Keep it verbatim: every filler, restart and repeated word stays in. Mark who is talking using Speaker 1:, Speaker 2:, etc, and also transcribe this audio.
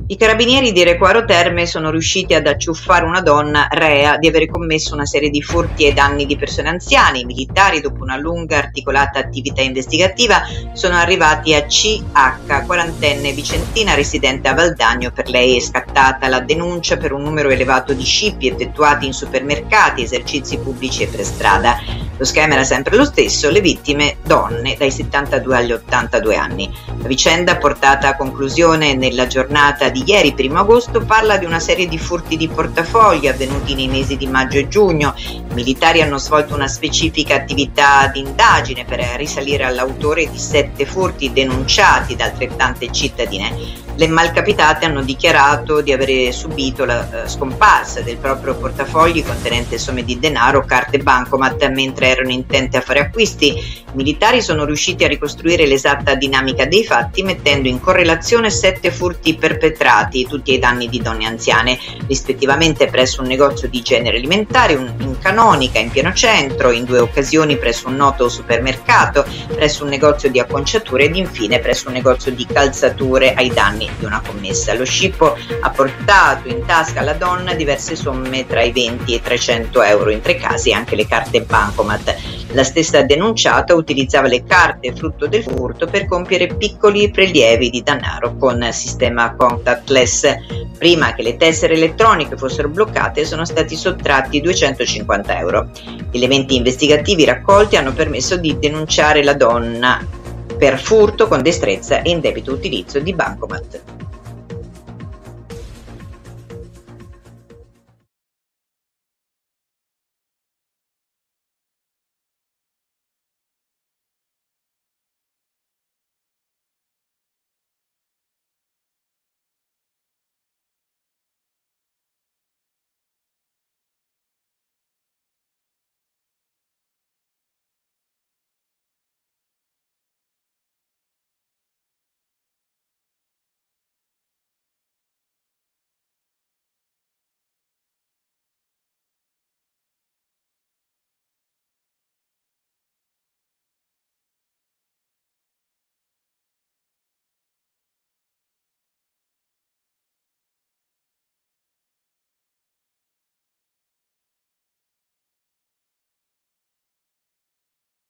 Speaker 1: I carabinieri di Recoaro Terme sono riusciti ad acciuffare una donna rea di avere commesso una serie di furti ai danni di persone anziane. I militari, dopo una lunga articolata attività investigativa, sono arrivati a C H, quarantenne vicentina residente a Valdagno. Per lei è scattata la denuncia per un numero elevato di scippi effettuati in supermercati, esercizi pubblici e per strada. Lo schema era sempre lo stesso, le vittime donne dai settantadue agli ottantadue anni. La vicenda, portata a conclusione nella giornata di ieri, primo agosto, parla di una serie di furti di portafogli avvenuti nei mesi di maggio e giugno. I militari hanno svolto una specifica attività di indagine per risalire all'autore di sette furti denunciati da altrettante cittadine. Le malcapitate hanno dichiarato di avere subito la uh, scomparsa del proprio portafogli contenente somme di denaro, carte bancomat mentre erano intente a fare acquisti. I militari sono riusciti a ricostruire l'esatta dinamica dei fatti, mettendo in correlazione sette furti perpetrati, tutti ai danni di donne anziane, rispettivamente presso un negozio di generi alimentari, un, in Canonica, in pieno centro, in due occasioni presso un noto supermercato, presso un negozio di acconciature ed infine presso un negozio di calzature ai danni di una commessa. Lo scippo ha portato in tasca alla donna diverse somme tra i venti e i trecento euro, in tre casi anche le carte bancomat. La stessa denunciata utilizzava le carte frutto del furto per compiere piccoli prelievi di denaro con sistema contactless. Prima che le tessere elettroniche fossero bloccate sono stati sottratti duecentocinquanta euro. Gli elementi investigativi raccolti hanno permesso di denunciare la donna per furto con destrezza e indebito utilizzo di bancomat.